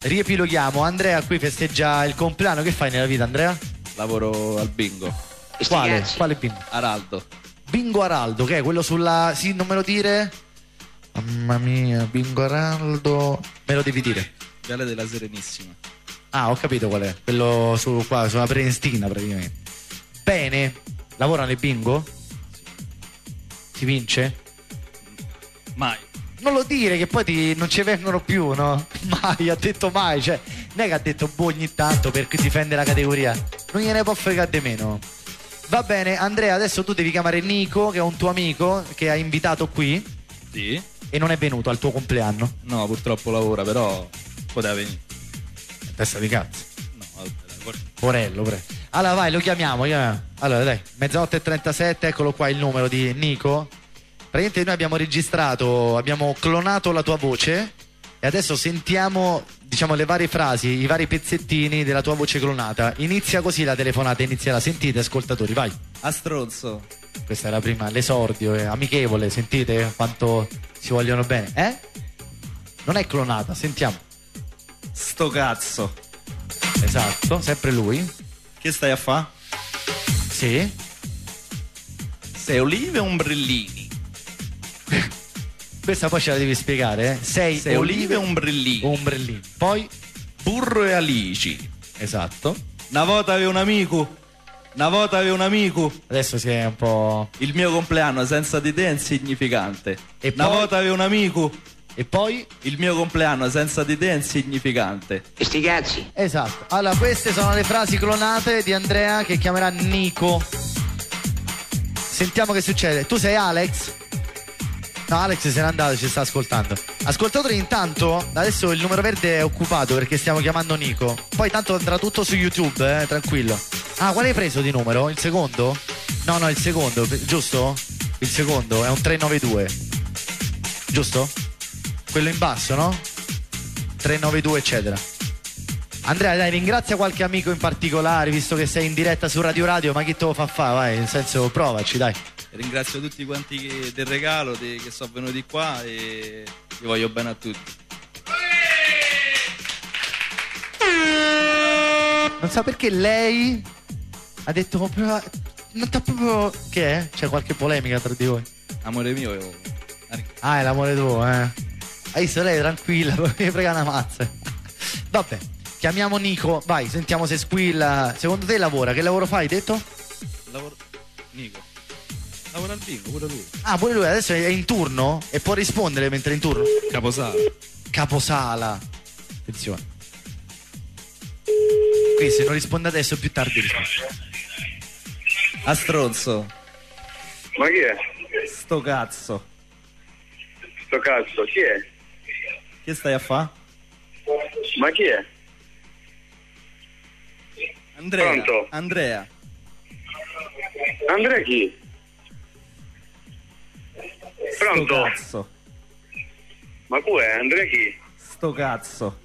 riepiloghiamo. Andrea qui festeggia il compleanno. Che fai nella vita, Andrea? Lavoro al bingo. Quale bingo? Araldo. Bingo Araldo, che è quello sulla... Sì, non me lo dire? Mamma mia, Bingo Araldo... Me lo devi dire. Viale della Serenissima. Ah, ho capito qual è. Quello qua, sulla Prenestina praticamente. Bene. Lavora nel bingo? Si vince? Mai. Non lo dire che poi non ci vengono più, no? Mai, ha detto mai. Cioè, non è che ha detto ogni tanto per difendere la categoria. Non gliene può fregare di meno. Va bene, Andrea, adesso tu devi chiamare Nico, che è un tuo amico che hai invitato qui. Sì. E non è venuto al tuo compleanno. No, purtroppo lavora, però poteva venire. Testa di cazzo. No, vabbè, dai, Porello, pre. Allora vai, lo chiamiamo. Allora dai, 00:37, eccolo qua il numero di Nico. Praticamente noi abbiamo registrato, abbiamo clonato la tua voce e adesso sentiamo, diciamo, le varie frasi, i vari pezzettini della tua voce clonata. Inizia così la telefonata, inizierà. Sentite, ascoltatori, vai. A stronzo. Questa è la prima, l'esordio, è amichevole, sentite quanto si vogliono bene. Non è clonata, sentiamo. Sto cazzo. Esatto, sempre lui. Che stai a fa? Sì. Sei olive o ombrellini? Questa poi ce la devi spiegare, eh? Sei olive o ombrellini? Ombrellini. Poi burro e alici. esatto. Una volta avevo un amico. Adesso si è un po'... Il mio compleanno senza di te è insignificante. E una poi? volta avevo un amico. E poi? Il mio compleanno senza di te è insignificante. E sti cazzi. Esatto. Allora, queste sono le frasi clonate di Andrea che chiamerà Nico. Sentiamo che succede. Tu sei Alex? No, Alex se n'è andato, ci sta ascoltando. Ascoltatori, intanto adesso il numero verde è occupato perché stiamo chiamando Nico. Poi tanto andrà tutto su YouTube, tranquillo. Ah, quale hai preso di numero? Il secondo? No, il secondo, giusto? Il secondo è un 392. Giusto? Quello in basso, no? 392 eccetera. Andrea, dai, ringrazia qualche amico in particolare, visto che sei in diretta su Radio, ma chi te lo fa fare? Vai, nel senso, provaci, dai. Ringrazio tutti quanti del regalo, che sono venuti qua e io voglio bene a tutti. Non so perché lei ha detto non t'ha proprio... Che è? C'è qualche polemica tra di voi? Amore mio, Ah, è l'amore tuo, Hai visto, lei è tranquilla, mi frega una mazza. Vabbè, chiamiamo Nico, vai, sentiamo se squilla. Secondo te lavora? Che lavoro fai, detto? Nico. Lavora al bingo, pure lui. Ah, pure lui adesso è in turno e può rispondere mentre è in turno. Caposala. Attenzione. Qui se non risponde adesso più tardi risponde. A stronzo. Ma chi è? Sto cazzo. Sto cazzo, chi è? Che stai a fa? Ma chi è? Andrea. Pronto? Andrea chi? Pronto? Sto cazzo. Ma chi è? Andrea chi? Sto cazzo.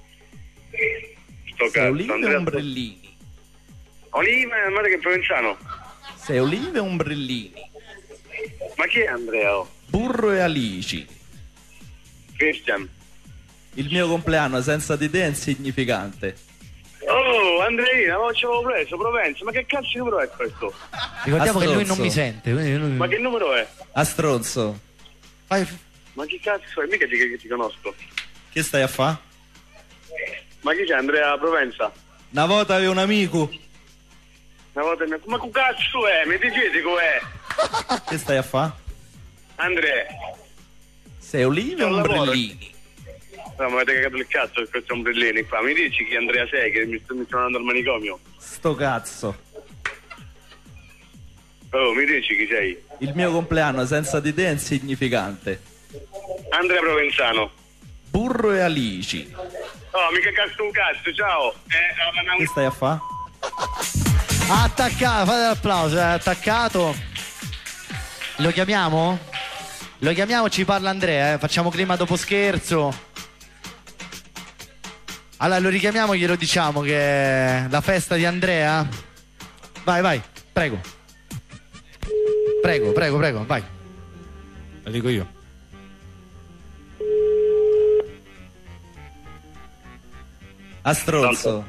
Sto Sei cazzo, olive Andrea o ombrellini? Olive, ma che è provenzano? Sei olive o ombrellini? Ma chi è Andrea? Oh? Burro e alici. Christian. Il mio compleanno senza di te è insignificante. Oh, Andreina, ma ci avevo preso, Provenza, ma che cazzo di numero è questo? Ricordiamo che lui non mi sente, quindi lui... Ma che numero è? A stronzo. Vai. Ma che cazzo è? Mica che ti conosco. Che stai a fa? Ma chi c'è, Andrea Provenza? Una volta avevo un amico. Una volta ma che cazzo è? Mi dicete com'è? Che stai a fa? Andrea. Sei olive o ombrellini? No, ma avete cagato il cazzo per questi ombrellini qua. Mi dici chi Andrea sei, che mi sto andando al manicomio? Sto cazzo. Oh, mi dici chi sei? Il mio compleanno senza di te è insignificante. Andrea Provenzano. Burro e alici. Oh, mica cazzo un cazzo, ciao. Che stai a fa? Attaccato, fate l'applauso, è attaccato. Lo chiamiamo? Lo chiamiamo, ci parla Andrea, facciamo clima dopo scherzo. Allora lo richiamiamo, glielo diciamo che è la festa di Andrea. Vai, prego. Prego, vai. Lo dico io. A stronzo.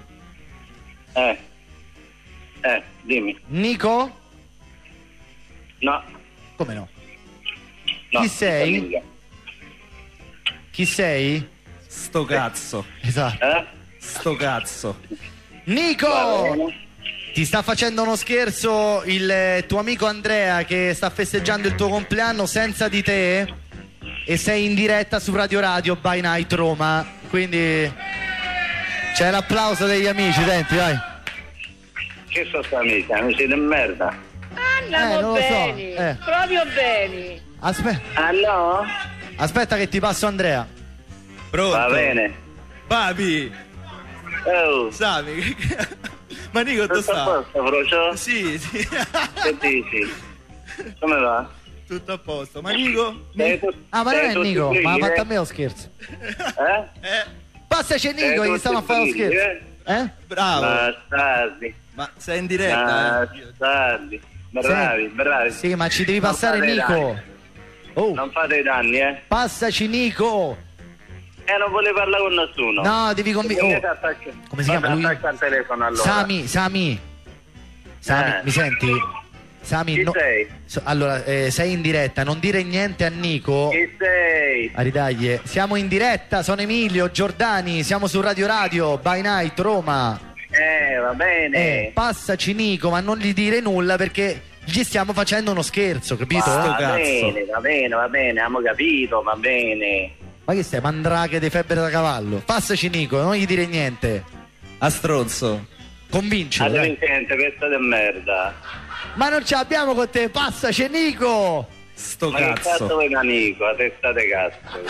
Dimmi. Nico? No. Come no? No, Chi sei? famiglia. Chi sei? Sto cazzo. Esatto. Sto cazzo. Va Nico! bene. Ti sta facendo uno scherzo il tuo amico Andrea che sta festeggiando il tuo compleanno senza di te e sei in diretta su Radio Radio by Night Roma, quindi c'è l'applauso degli amici, senti, vai. Che sono sta amici di merda. non lo so, bene, proprio bene. Aspetta che ti passo Andrea. Pronto? Va bene. Papi. Oh, Sami. Ma Nico, dove tutto a sta? posto, Frocio? Sì. Che dici? Come va? Tutto a posto. Ma Nico? Ah, ma non è Nico, ma ha fatto a me lo scherzo. Passaci Nico, gli stiamo a fare lo scherzo. Bravo. Bastardi. Ma sei in diretta? Bastardi. Bravi. Sì, ma ci devi Non passare fate Nico. danni. Oh, Non fate danni, passaci Nico. non volevo parlare con nessuno. No, devi convincere. Come si chiama lui? Attacca al telefono allora. Sami, mi senti? Sami, Chi sei? Allora, sei in diretta, non dire niente a Nico. Chi sei? Aridaglie, siamo in diretta, sono Emilio Giordani, siamo su Radio Radio, by Night Roma. Va bene. Passaci Nico, ma non gli dire nulla perché gli stiamo facendo uno scherzo, capito? Sto Va cazzo. bene, va bene, abbiamo capito, va bene. Ma che stai, mandrache di febbre da cavallo? Passaci Nico, non gli dire niente. A stronzo. Convincilo, Allora dai. intende, pezzo di merda. Ma non ce l'abbiamo con te, passaci Nico. Sto Ma che cazzo cazzo. vuoi un amico? A testa di cazzo.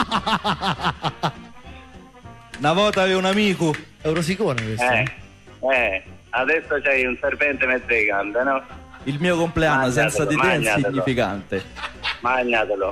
Una volta avevo un amico. È un rosicone questo. Adesso c'hai un serpente mezzegante, no? Il mio compleanno Mangiatelo, senza di te è mangiatelo. insignificante. Magnatelo.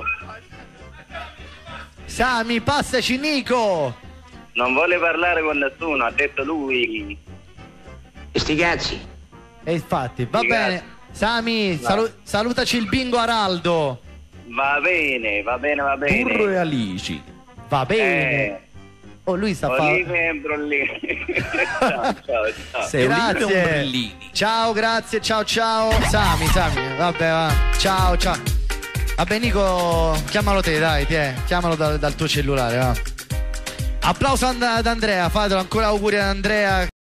Sami, passaci Nico. Non vuole parlare con nessuno, ha detto lui. Sti cazzi. E infatti, va Sì, bene. Sami, salutaci il bingo Araldo. Va bene. Burro e alici. Va bene. Oh, lui sta facendo. Olive e brollini. ciao. Sei un Grazie. ombrellini. Ciao, grazie, ciao. Sami, vabbè, va. Ciao. Vabbè, Nico, chiamalo te, dai, chiamalo dal tuo cellulare, va. Applauso ad Andrea, fatelo ancora auguri ad Andrea.